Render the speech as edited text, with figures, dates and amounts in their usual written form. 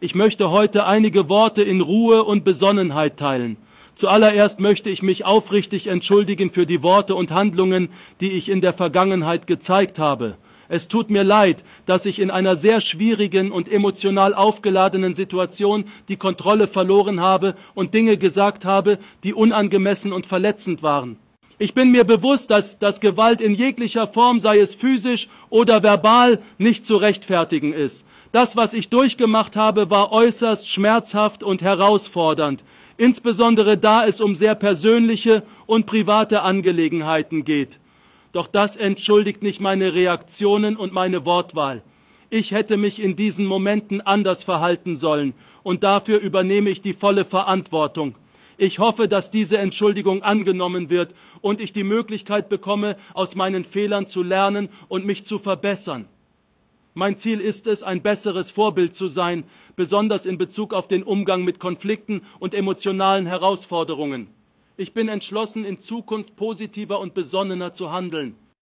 Ich möchte heute einige Worte in Ruhe und Besonnenheit teilen. Zuallererst möchte ich mich aufrichtig entschuldigen für die Worte und Handlungen, die ich in der Vergangenheit gezeigt habe. Es tut mir leid, dass ich in einer sehr schwierigen und emotional aufgeladenen Situation die Kontrolle verloren habe und Dinge gesagt habe, die unangemessen und verletzend waren. Ich bin mir bewusst, dass Gewalt in jeglicher Form, sei es physisch oder verbal, nicht zu rechtfertigen ist. Das, was ich durchgemacht habe, war äußerst schmerzhaft und herausfordernd, insbesondere da es um sehr persönliche und private Angelegenheiten geht. Doch das entschuldigt nicht meine Reaktionen und meine Wortwahl. Ich hätte mich in diesen Momenten anders verhalten sollen, und dafür übernehme ich die volle Verantwortung. Ich hoffe, dass diese Entschuldigung angenommen wird und ich die Möglichkeit bekomme, aus meinen Fehlern zu lernen und mich zu verbessern. Mein Ziel ist es, ein besseres Vorbild zu sein, besonders in Bezug auf den Umgang mit Konflikten und emotionalen Herausforderungen. Ich bin entschlossen, in Zukunft positiver und besonnener zu handeln.